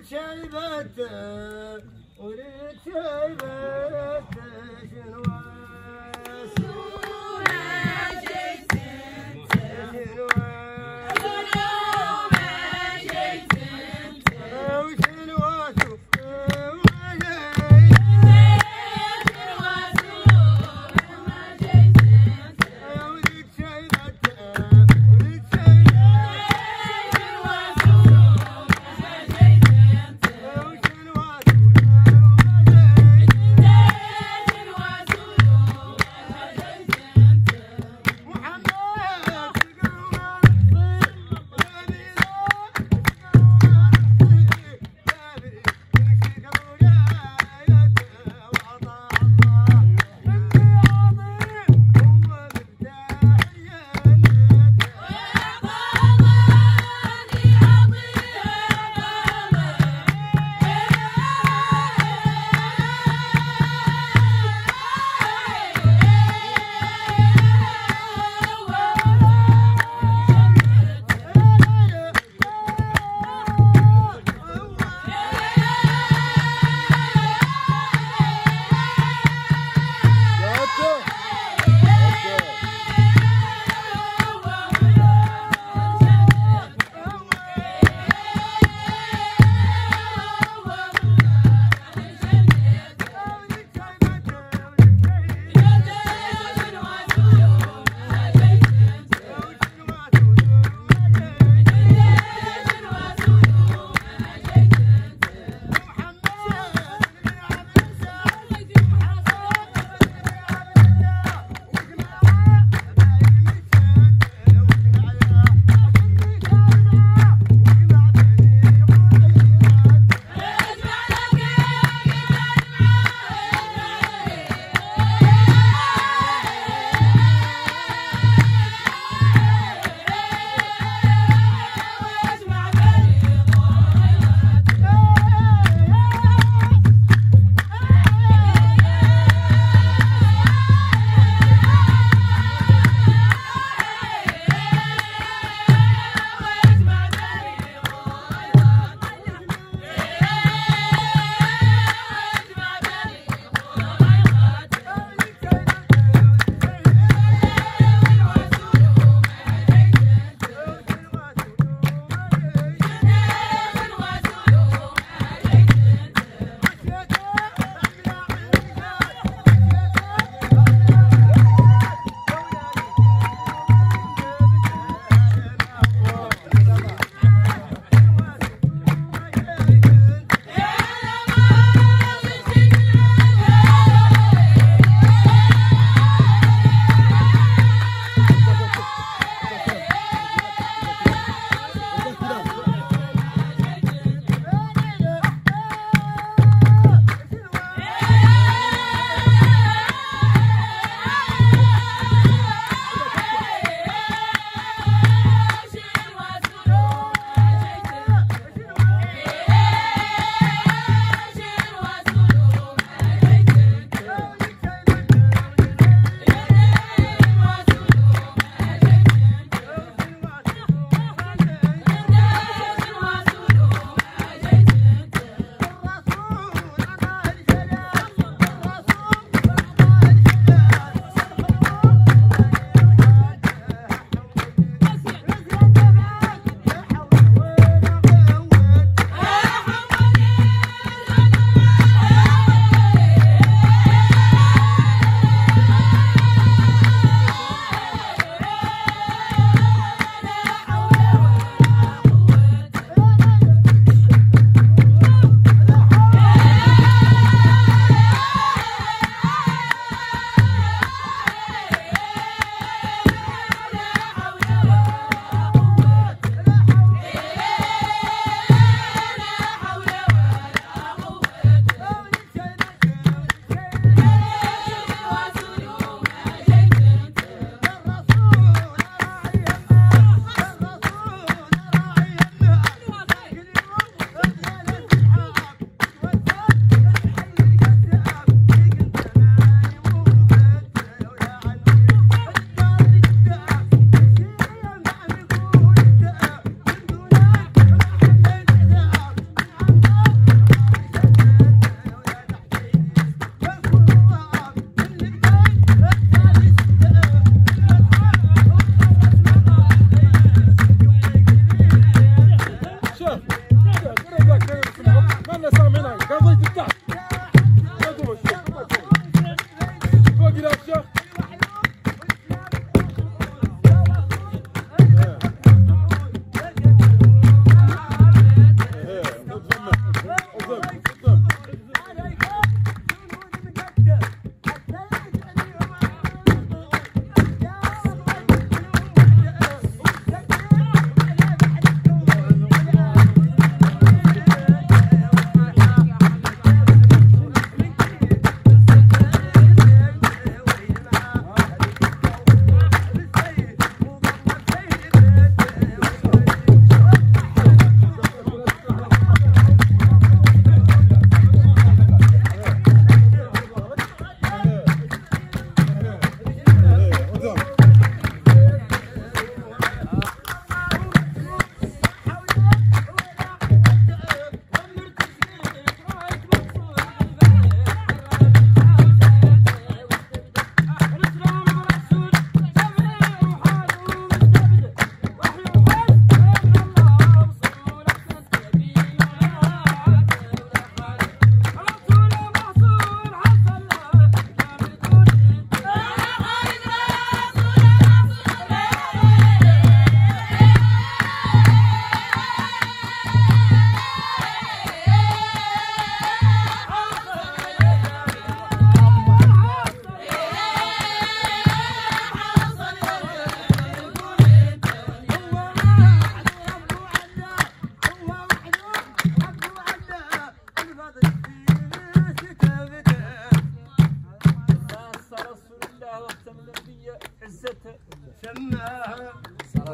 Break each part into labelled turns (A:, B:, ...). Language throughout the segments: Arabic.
A: شيبته ولد شيبته شنواس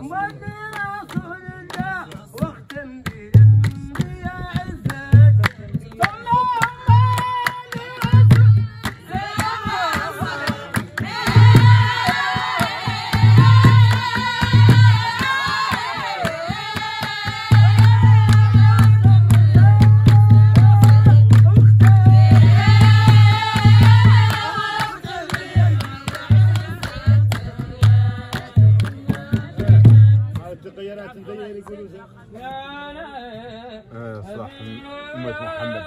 B: صح أمة محمد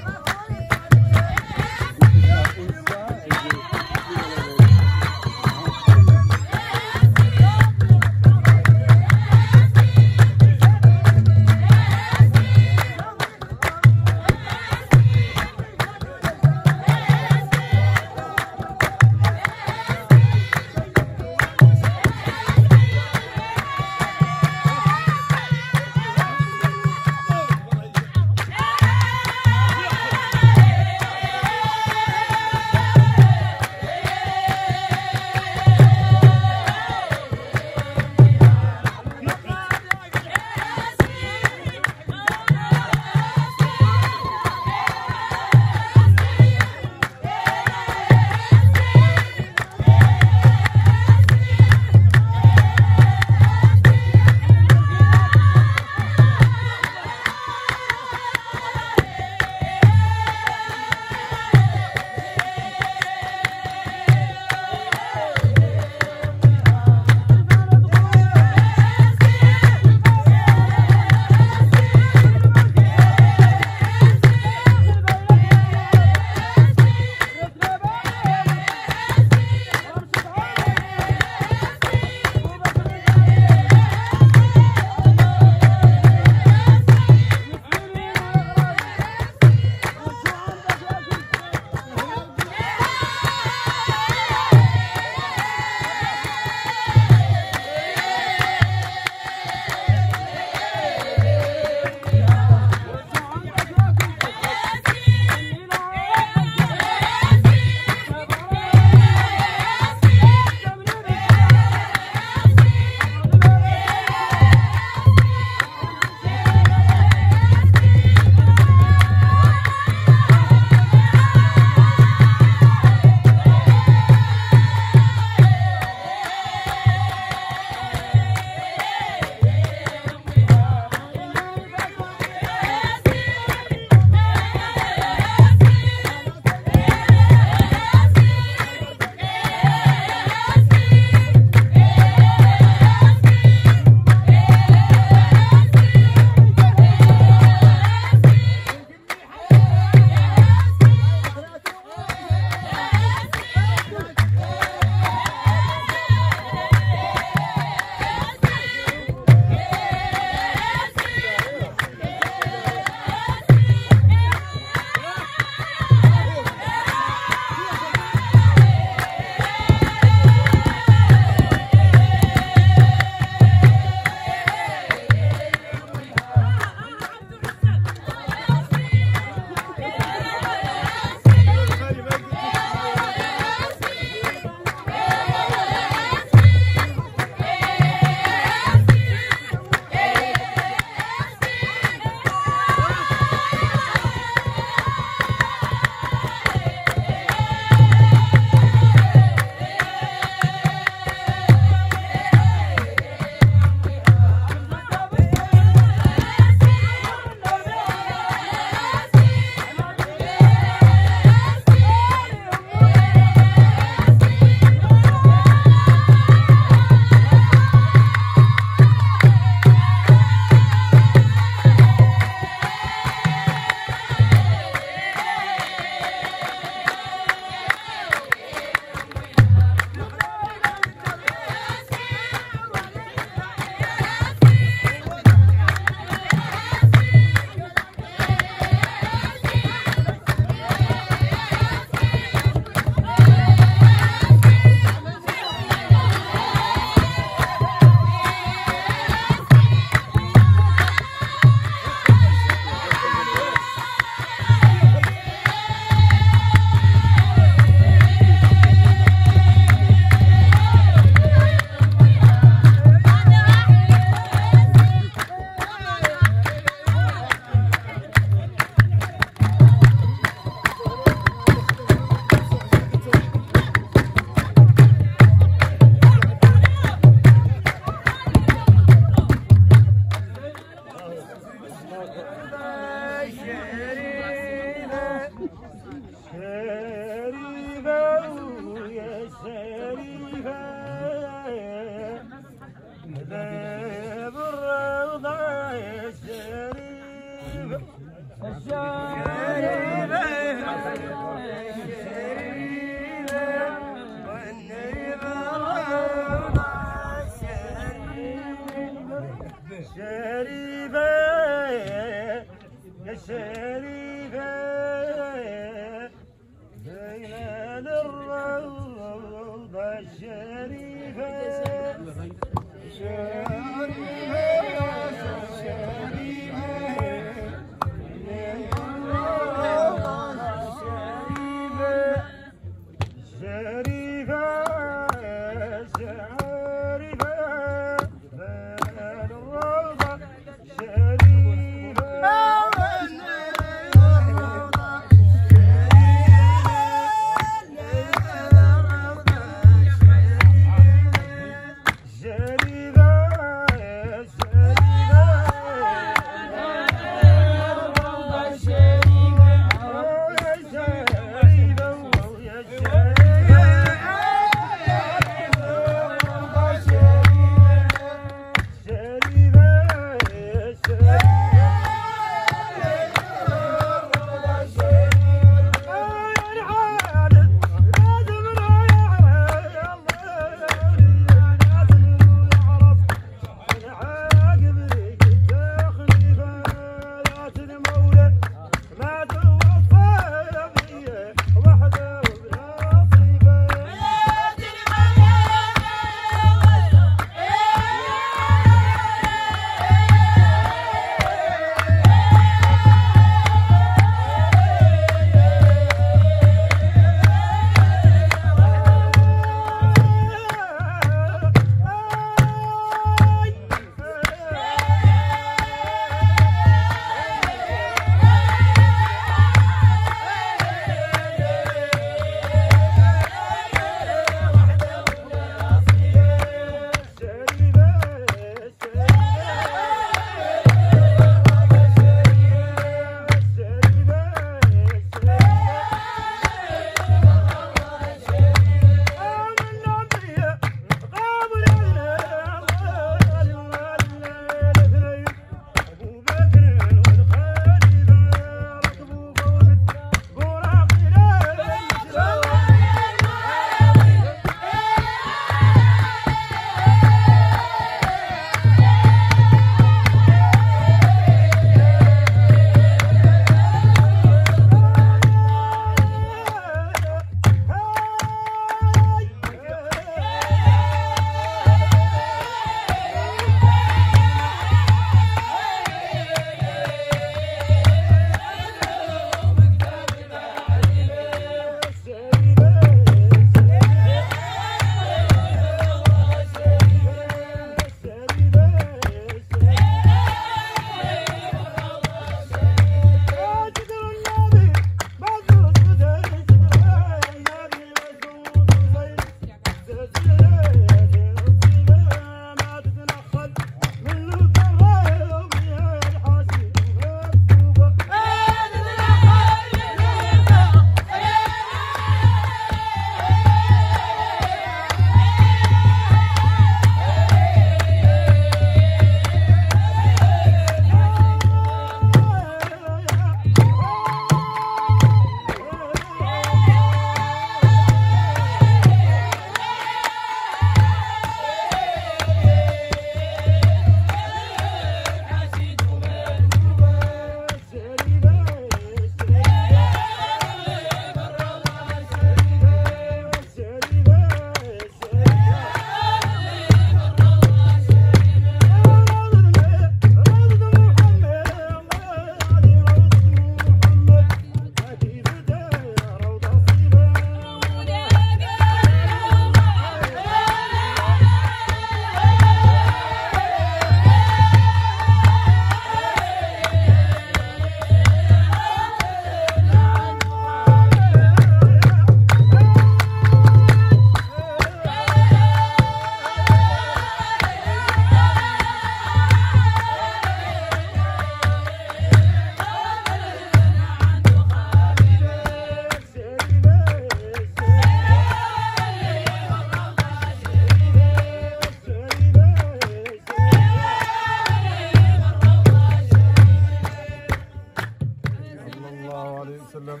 B: وسلم.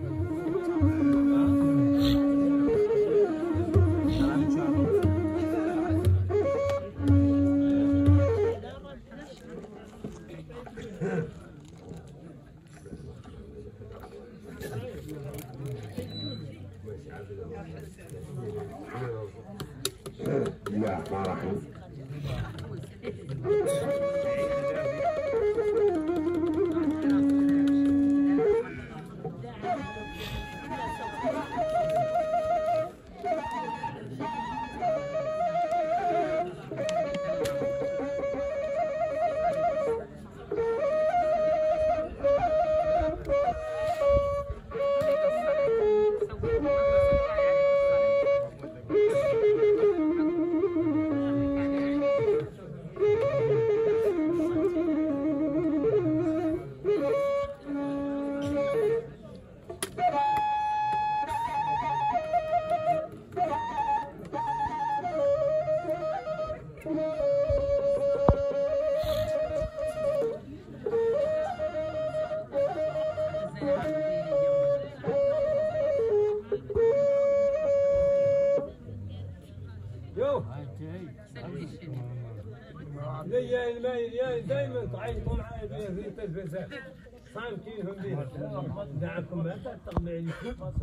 A: يا المايل يا دائما تعيطوا معايا في التلفزة صامتينهم بيه دعكم ما تقطع عليكم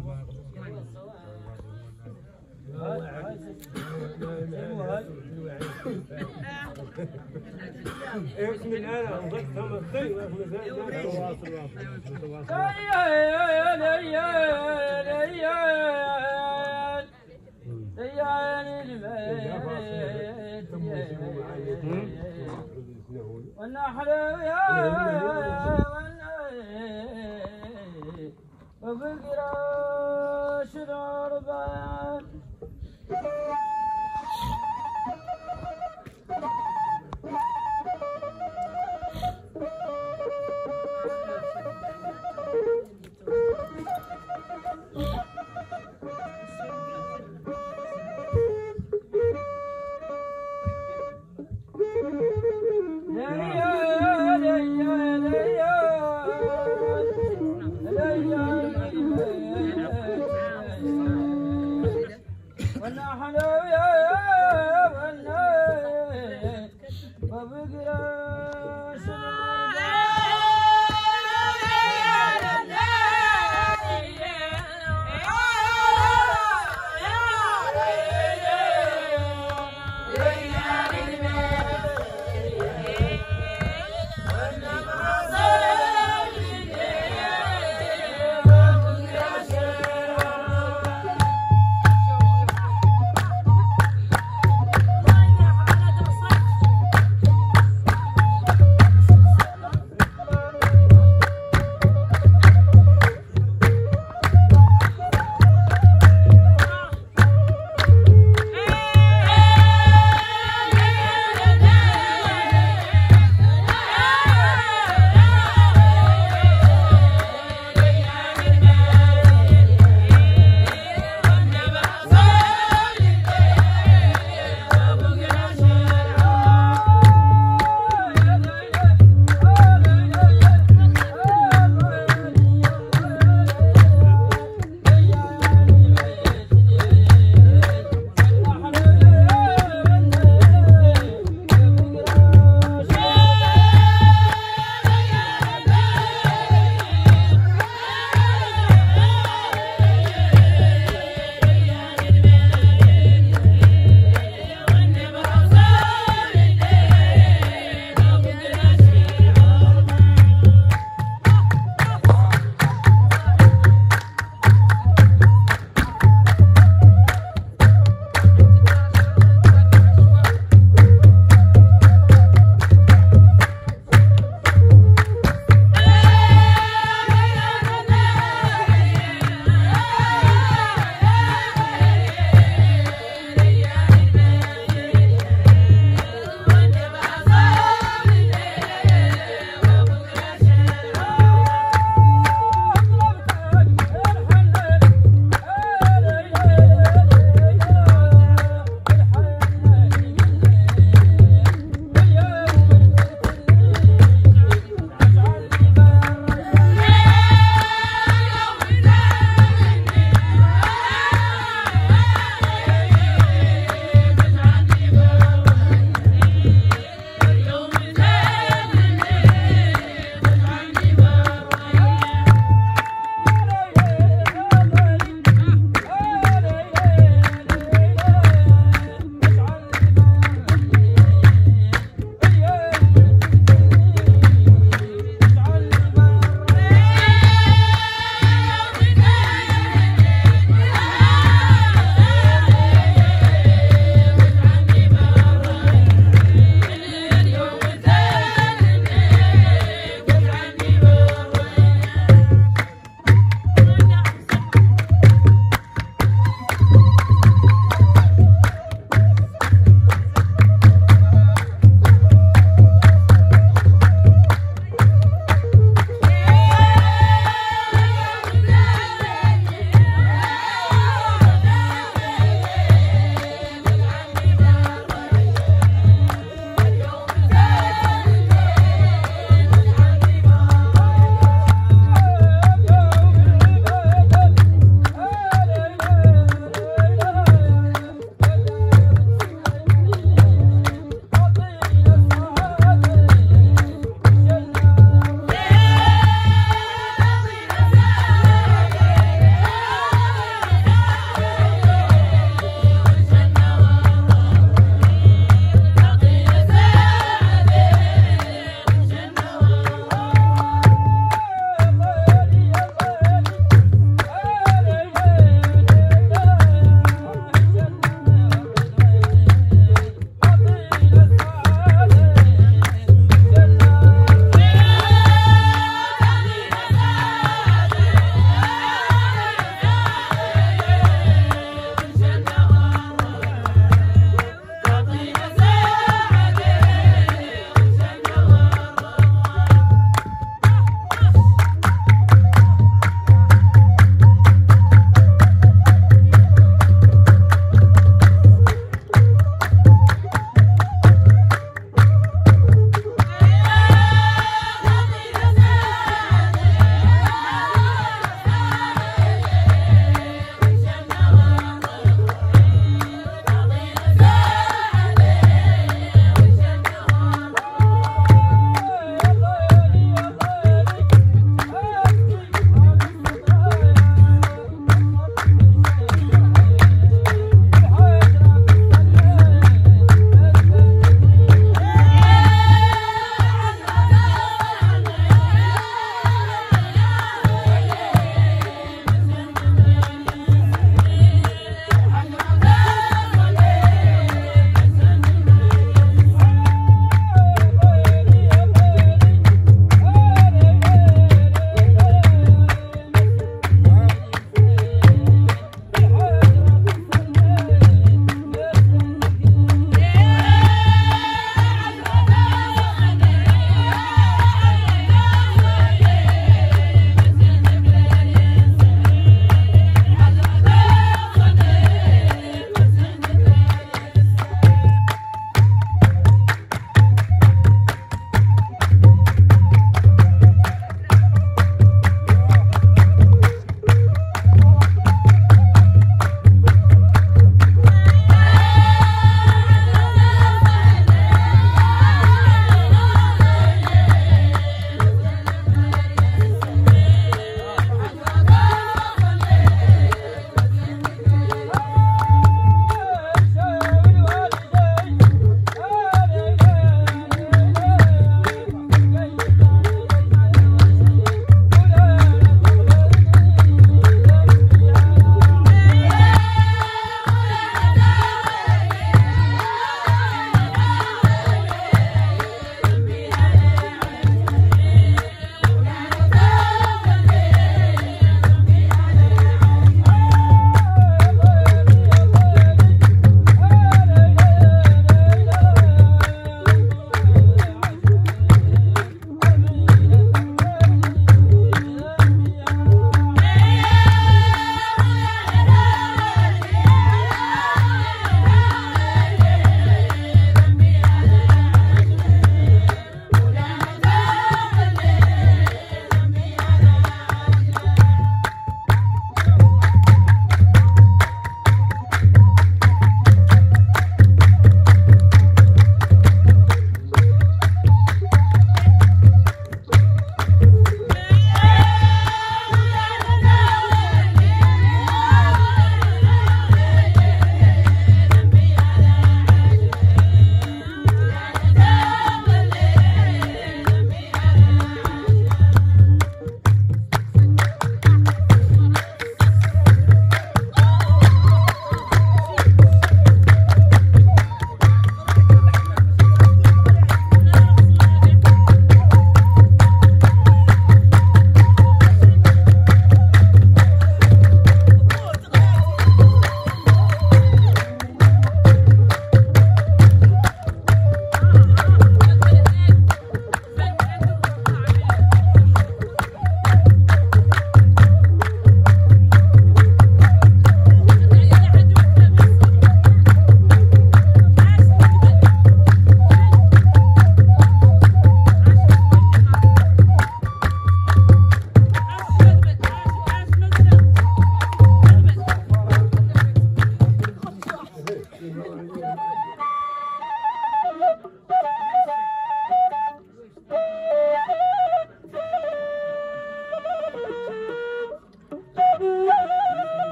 A: اسمي انا انضفتهم الطيب
C: والنحل يا وبالقراش العربان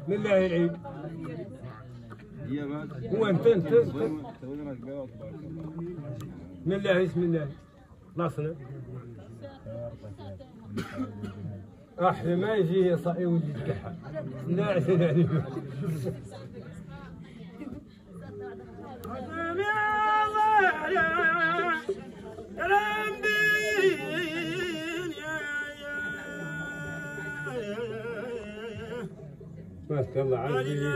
A: من الله العيد هو انت من الله اسم الله خلصنا احلى ما يجي صاحي ولدي يتكحل لا يعني ما شاء الله عندي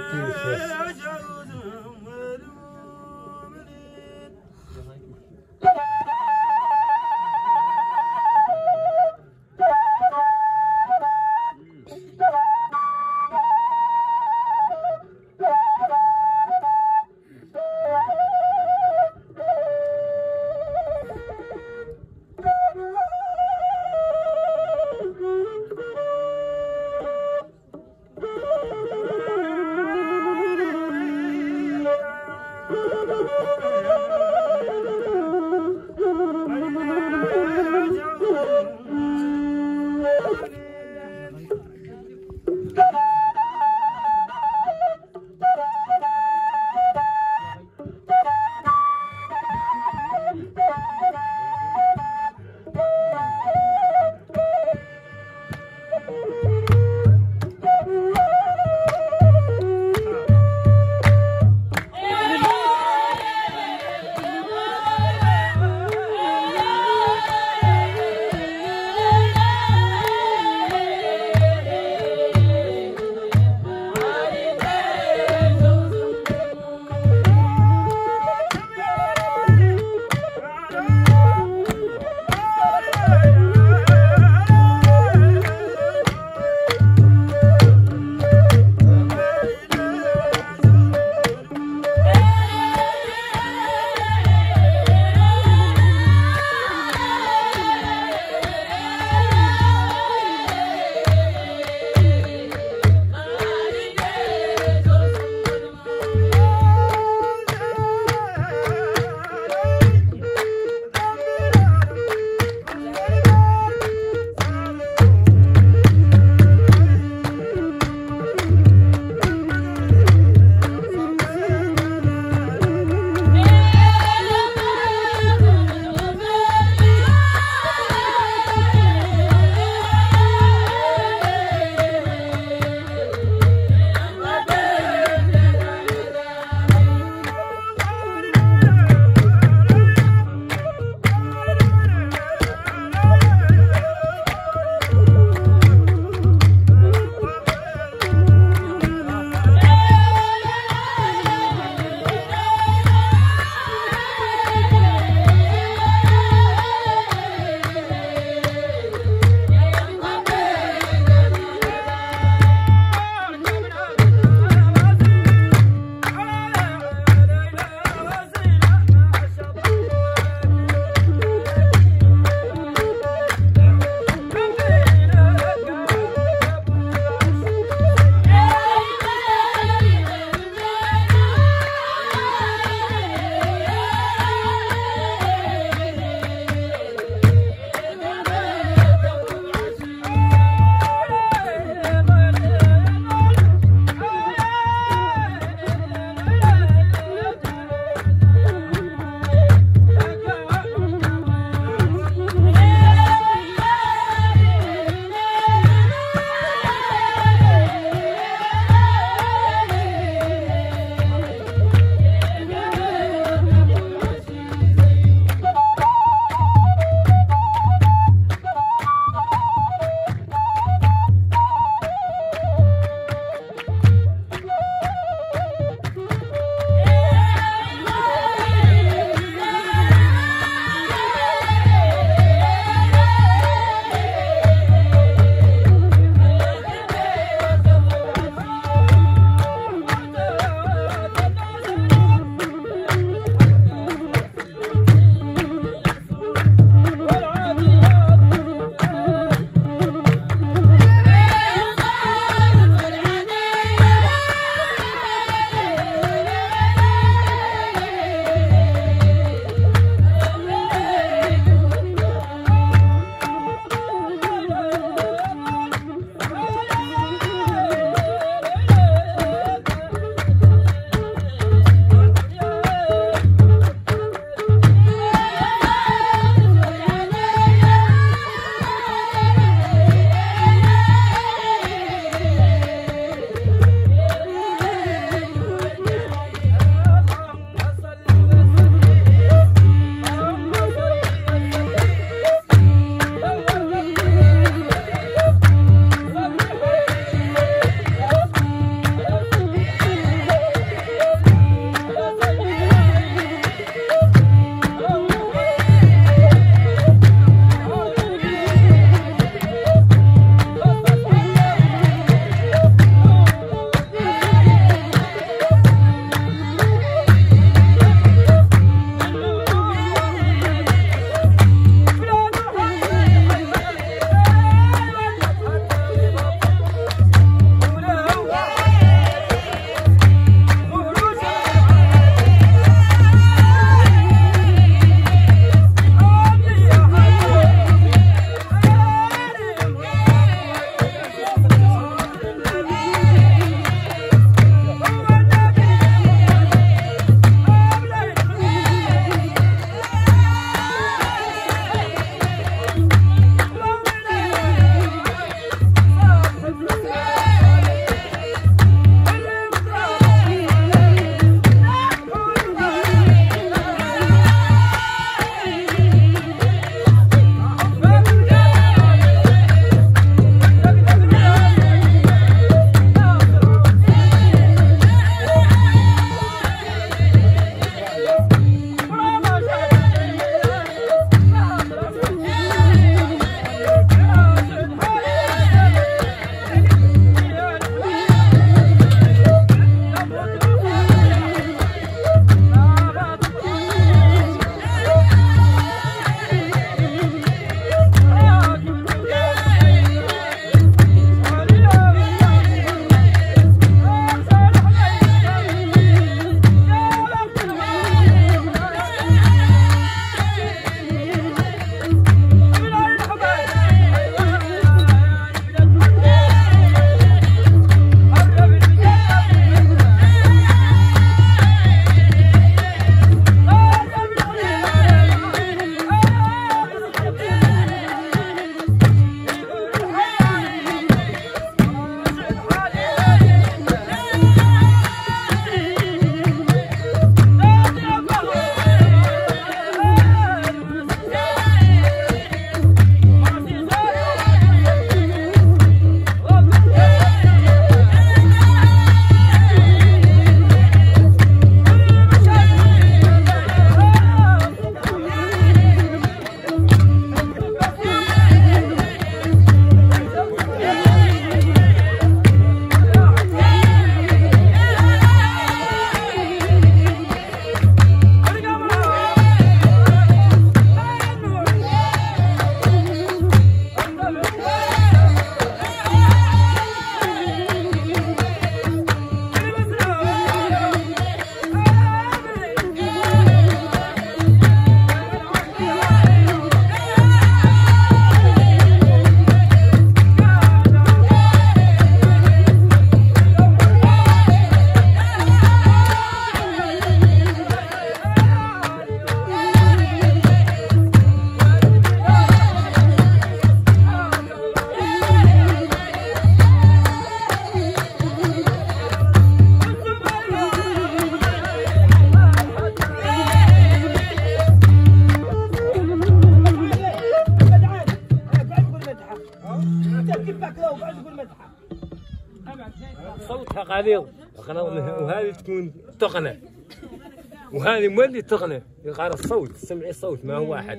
A: تقاليد وهذه تكون تقنة وهذه مولي تقنة يقار الصوت تسمعي الصوت ما هو واحد.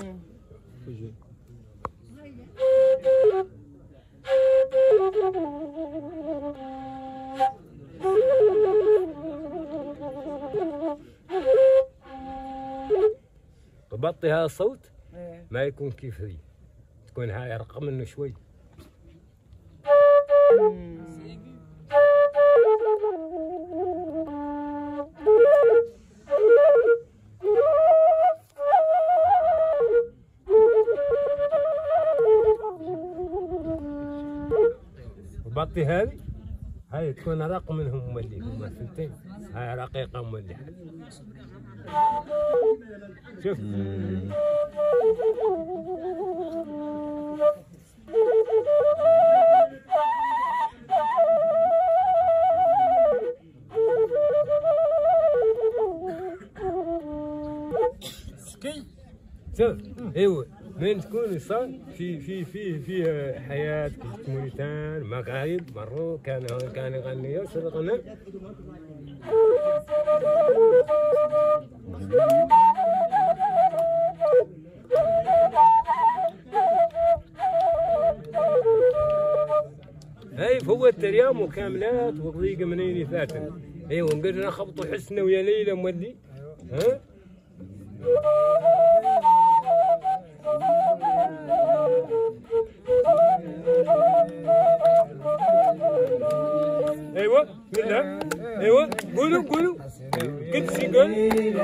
A: تبطي هذا الصوت ما يكون كيف ذي تكون هاي رقم منه شوي. بطي هذه تكون رقم منهم مولي هم ثنتين هاي رقيقة مولي شوف شوف ايوه من تكون صار في حياة موريتان مغارب مروا كان يغني يوصل غنى هاي هو التريام وكاملات وضيقة منين فاتن ايوه نقدر نخبطوا حسنا ويا ليلى مولي ها ايوه منها ايوه قولوا كنت سيقول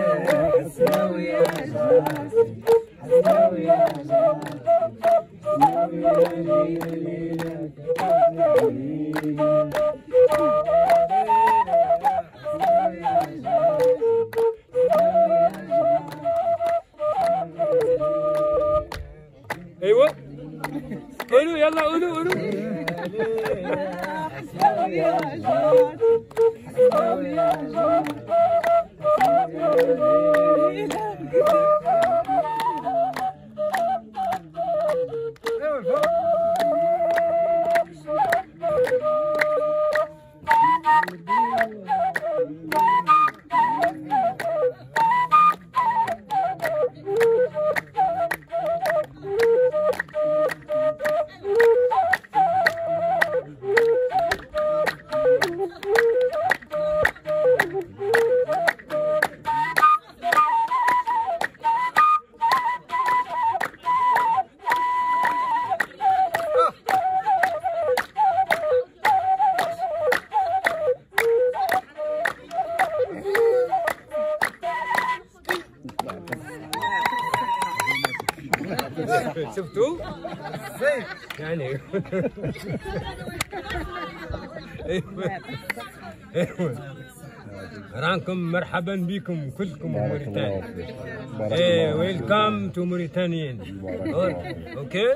A: ايوه قولوا يلا قولوا شفتوا؟ يعني ايوه رانكم مرحبا بكم كلكم موريتانيين. ايه ويلكم تو موريتانيين. اوكي؟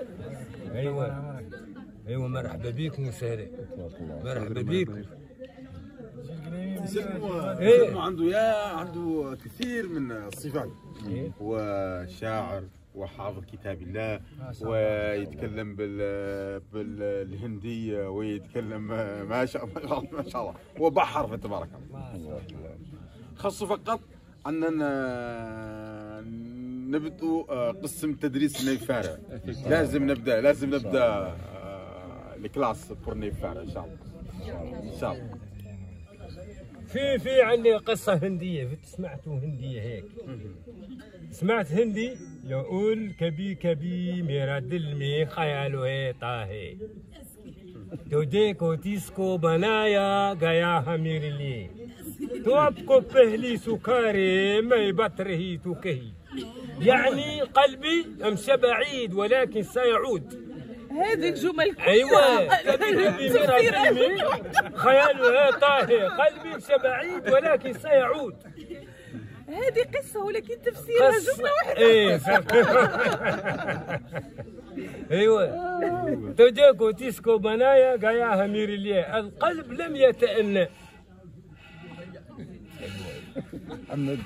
A: ايوه مرحبا بكم وسهلا. مرحبا بكم.
B: سلموا عنده كثير من الصفات. هو شاعر وحافظ كتاب الله ويتكلم بالهندية ويتكلم ما شاء الله وبحر تبارك الله. خاصه فقط أننا نبدأ قسم تدريس نيف فارع. لازم نبدأ الكلاس بور نيف فارع إن شاء الله.
A: في عندي قصة هندية سمعتوا هندية هيك سمعت هندي يقول كبي मेरा दिल में ख्याल होता है तुझे कोटिस्को बनाया गया है मेरे लिए तो आपको पहली सुखारे मैं बत रही तो कही يعني قلبي أمشى بعيد ولكن سيعود.
D: هذه الجمل
A: ايوه خيالها طاهر قلبي مشى بعيد ولكن سيعود.
D: هذه قصة ولكن تفسيرها جملة واحدة.
A: ايه ايوه توجيكو تيسكو بنايا قاياها ميريليه القلب لم يتأنى.
B: محمد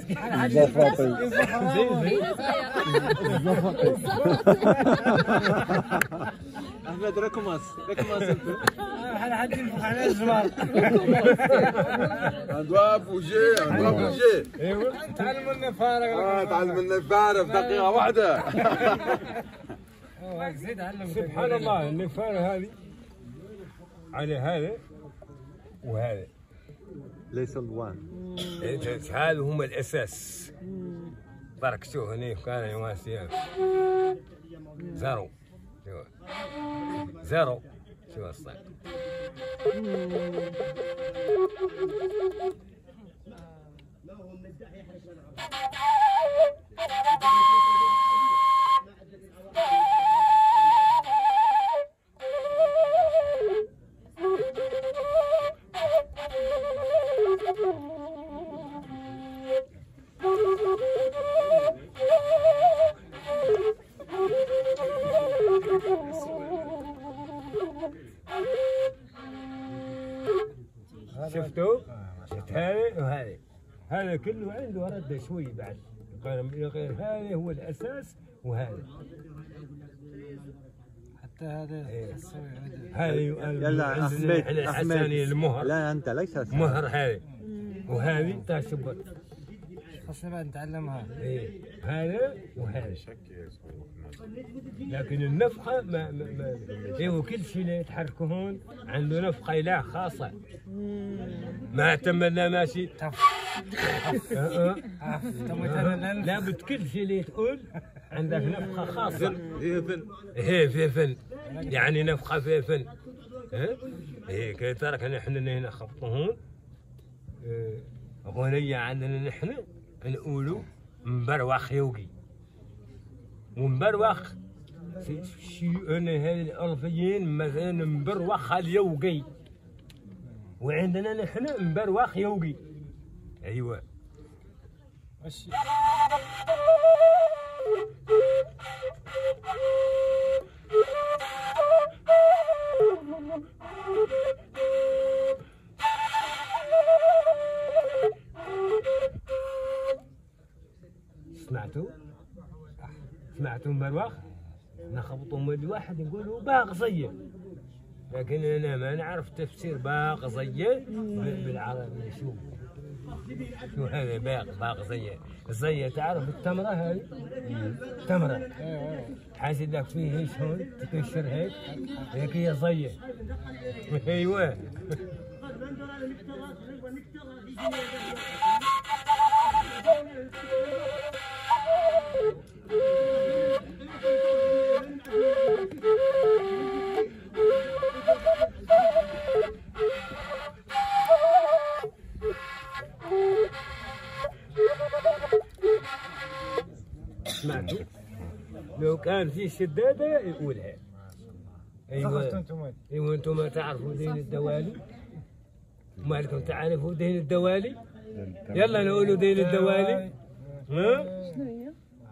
E: احمد ركماس انتو
C: بحال حد ينفخ على الجوار.
B: عندها بوجي
C: ايوا تعلموا لنا فارغ.
B: تعلم لنا الفارة في دقيقة واحدة.
C: زيد علم.
A: سبحان الله النفارة هذه على هذا وهذا
E: ليس الوان.
A: هذا هما الأساس. برك شوف هنا كان يواسي زيرو زيرو شو الصيف. شفتوا؟ شفت هذا وهذا هذا كله عنده رد شوي بعد غير هذا هو الأساس وهذا
C: حتى هذا
A: هذا
E: يلا
A: حساني المهر.
E: لا انت ليس
A: مهر هذا وهذه تاع شبر.
C: خاصنا بعد نتعلمها.
A: ايه هذا وهذا. لكن النفخة ايوه كل شيء اللي يتحركوا هون عنده نفخة له خاصة. ما تمنا ماشي لابد كل شيء اللي تقول عندك نفخة خاصة. هي في فن يعني نفخة في فن. ايه كي ترك نحن هنا خبطون غنية عندنا نحن نقولوا مبروخ يوقي ومبروخ شيء أنا هذه الألفيين مثلا مبروخ اليوقي وعندنا نحن مبروخ يوقي. أيوة سمعتوا مبروخ نخبطوا مد واحد نقولوا باغزية لكن أنا ما نعرف تفسير باغزية بالعربي. شو هذا باغزية؟ الزية تعرف التمرة هذه؟ تمرة حاسد لك فيه هيش هون تكشر هيك هي زية. أيوة سمعتوا؟ لو كان في شدادة يقولها. ايوه انتم تعرفوا دين الدوالي؟ ما لكم تعرفوا دين الدوالي؟ يلا نقولوا دين الدوالي. ها؟
D: شنو هي؟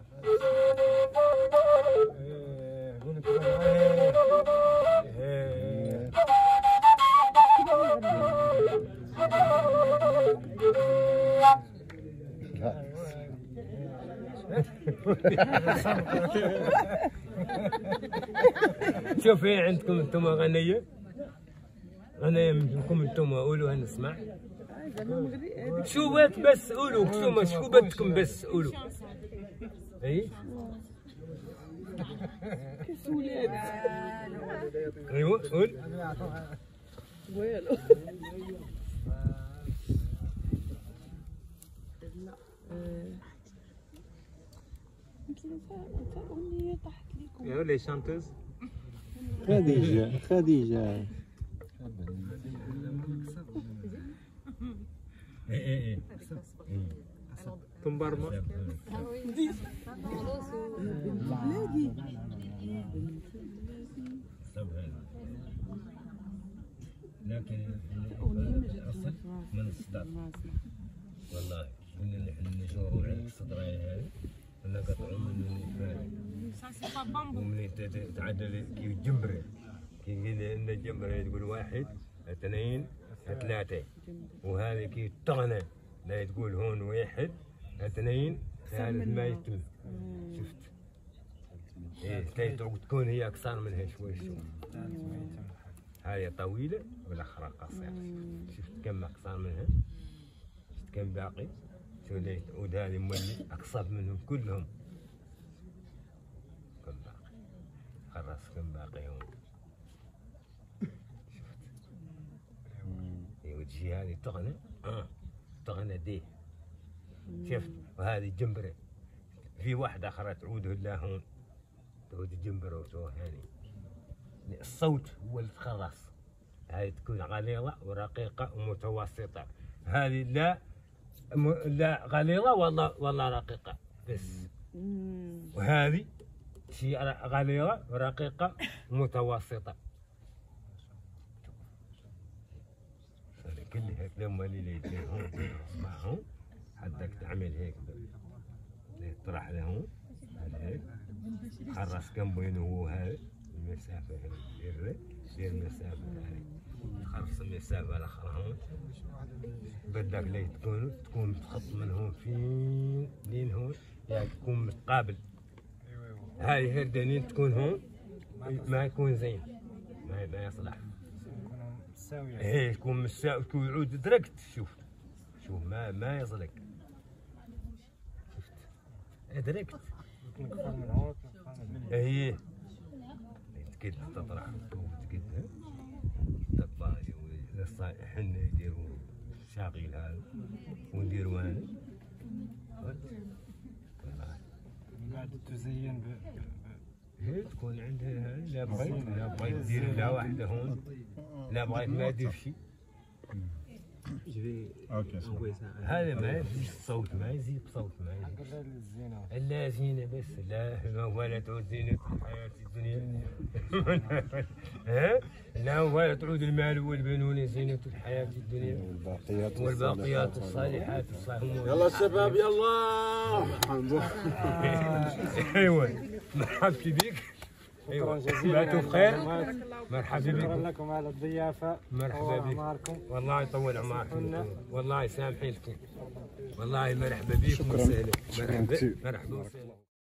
A: شوف هي عندكم انتم غنية منكم انتم قولوا نسمع. شو بات بس قولوا شو بدكم بس قولوا. اي ايوه قول.
D: والو أغنية طاحت لكم.
E: يا لي شانتوز
F: خديجة
A: ايه
E: تنبرمة
A: لكن الاصل من الصدر والله كنا نحن نشوفوا عند الصدرايه هذه ولا قطعوا من ومن تعدل كي الجمبري كي ان الجمبري تقول واحد اثنين ثلاثة وهذه كي الطغنة لا تقول هون واحد اثنين ثالث ما يتم. شفت؟ ايه ثالث تكون هي اقصر منها شوي شوي. هاي طويله والاخرى قصيره. شفت كم اقصر منها؟ شفت كم باقي؟ شو اللي تعود هذه مولي اقصر منهم كلهم. كم باقي؟ خلاص كم باقي هون. وتجي هذه تغنى تغنى ديه. شفت؟ وهذه جمبرة. في واحدة أخرى تعود هلا هون تعود جمبرة وتوه هاني. الصوت هو اللي تخلص. هذه تكون غليظة ورقيقة ومتوسطة. هذه لا غليظة والله رقيقة بس. وهذه شيء غليظة ورقيقة ومتوسطة. كل هيك لما اللي هون معهم حدك تعمل هيك تطرح لهم هيك حرص كم بينه هو هذا المسافة هيك دير المسافة هاي خلص المسافة الأخرى هون بدك لي تكون تخط من هون فين لين هون يعني تكون متقابل. هاي هردانين تكون هون ما يكون زين ما يصلح. ايه تكون مساوي تكون يعود دركت. شوف ما يصلك. شفت دركت.
C: من هون
A: ايه تقد تطرح تقد تطلع حنا يديروا شاغيل هذا ونديروا انا
C: بعد تزين
A: هي تكون عندها لا بغيت دير لا واحدة هون لا بغيت ما دير شيء. هذا ما يزيد الصوت ما يزيد بصوت ما يزيد. لا زينة بس لا ولا تعود زينة الحياة الدنيا. ها لا ولا تعود المال والبنون زينة الحياة الدنيا والباقيات الصالحات
B: يلا الشباب يلا.
A: ايوه مرحبا بك. ايوه سمعتوا بخير. مرحبا بكم.
C: لكم على الضيافة.
A: مرحبا بكم. والله يطول عمركم. والله يسامحي لكم. والله مرحبا بكم وسهلا. مرحبا وسهلا.